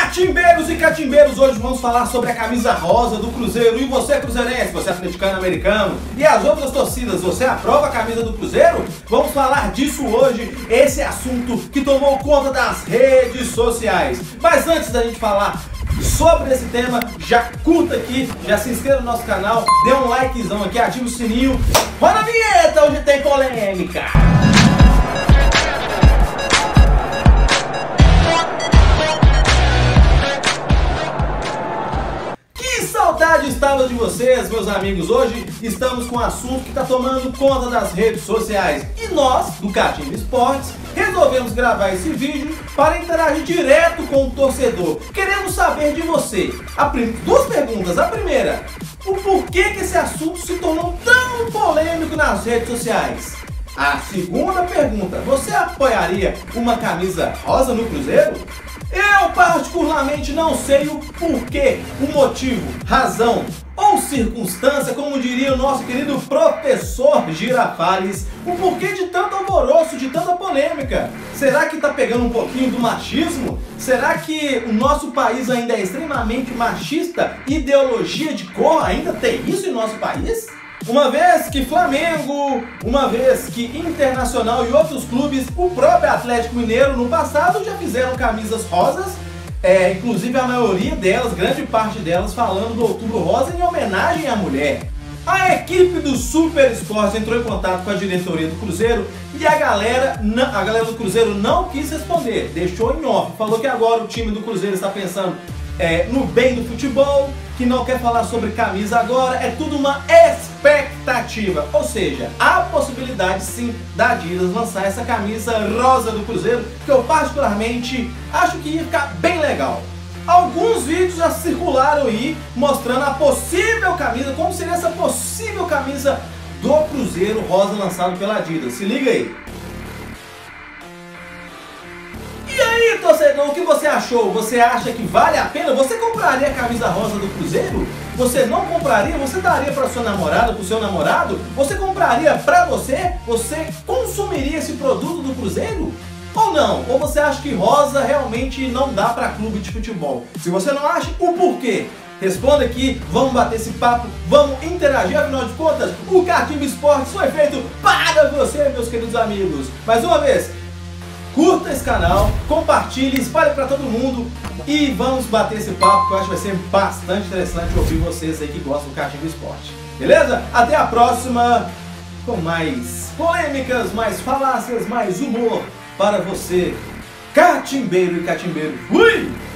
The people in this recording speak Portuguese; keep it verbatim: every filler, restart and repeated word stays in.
Catimbeiros e catimbeiros, hoje vamos falar sobre a camisa rosa do Cruzeiro. E você, cruzeirense, você é atleticano, americano e as outras torcidas, você aprova a camisa do Cruzeiro? Vamos falar disso hoje, esse assunto que tomou conta das redes sociais. Mas antes da gente falar sobre esse tema, já curta aqui, já se inscreva no nosso canal, dê um likezão aqui, ativa o sininho. Roda a vinheta, hoje tem polêmica! Saudade estava de vocês, meus amigos. Hoje estamos com um assunto que está tomando conta das redes sociais. E nós, do Catimba Esportes, resolvemos gravar esse vídeo para interagir direto com o torcedor. Queremos saber de você. A prim... Duas perguntas. A primeira, o porquê que esse assunto se tornou tão polêmico nas redes sociais? A segunda pergunta, você apoiaria uma camisa rosa no Cruzeiro? Eu particularmente não sei o porquê, o motivo, razão ou circunstância, como diria o nosso querido professor Girafales, o porquê de tanto alvoroço, de tanta polêmica. Será que tá pegando um pouquinho do machismo? Será que o nosso país ainda é extremamente machista? Ideologia de cor ainda tem isso em nosso país? Uma vez que Flamengo, uma vez que Internacional e outros clubes, o próprio Atlético Mineiro no passado já fizeram camisas rosas, é, inclusive a maioria delas, grande parte delas, falando do Outubro Rosa em homenagem à mulher. A equipe do Super Esportes entrou em contato com a diretoria do Cruzeiro e a galera, a galera do Cruzeiro não quis responder, deixou em off, falou que agora o time do Cruzeiro está pensando é, no bem do futebol, que não quer falar sobre camisa agora, é tudo uma expectativa. Ou seja, há possibilidade sim da Adidas lançar essa camisa rosa do Cruzeiro, que eu particularmente acho que ia ficar bem legal. Alguns vídeos já circularam aí mostrando a possível camisa, como seria essa possível camisa do Cruzeiro rosa lançado pela Adidas. Se liga aí. E aí, torcedor, o que você achou? Você acha que vale a pena? Você compraria a camisa rosa do Cruzeiro? Você não compraria? Você daria para sua namorada, para o seu namorado? Você compraria para você? Você consumiria esse produto do Cruzeiro? Ou não? Ou você acha que rosa realmente não dá para clube de futebol? Se você não acha, o porquê? Responda aqui, vamos bater esse papo, vamos interagir, afinal de contas, o Catimba Esportes foi feito para você, meus queridos amigos. Mais uma vez, curta esse canal, compartilhe, espalhe para todo mundo e vamos bater esse papo que eu acho que vai ser bastante interessante ouvir vocês aí que gostam do Catimba Esporte. Beleza? Até a próxima com mais polêmicas, mais falácias, mais humor para você, catimbeiro e catimbeiro. Fui!